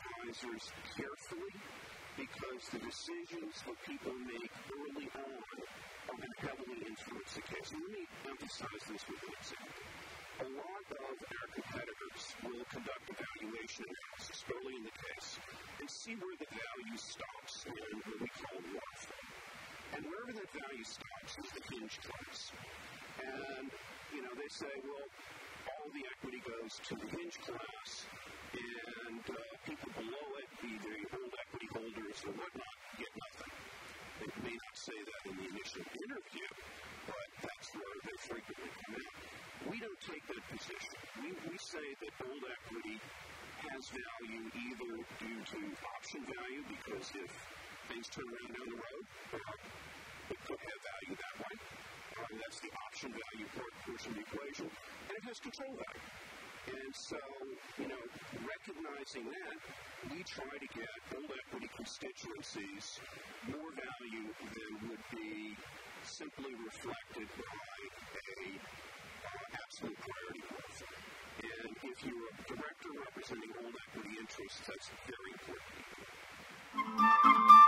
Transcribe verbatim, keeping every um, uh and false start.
advisors carefully because the decisions that people make early on are going to heavily influence the case. And let me emphasize this with an example. A lot of our competitors will conduct a valuation analysis early in the case and see where the value stops in what we call waterfall. And wherever that value stops is the hinge class. And, you know, they say, well, all the equity goes to the hinge class, and uh, people below it, be they old equity holders or whatnot, get nothing. They may not say that in the initial interview, but that's where they frequently come out. We don't take that position. We, we say that old equity has value either due to option value, because if things turn around down the road, uh, it could have value that way. Uh, that's the option value part, portion of the equation. And it has control value. And so, you know, recognizing that, we try to get old equity constituencies more value than would be simply reflected by a uh, absolute priority growth. And if you're a director representing old equity interests, that's very important.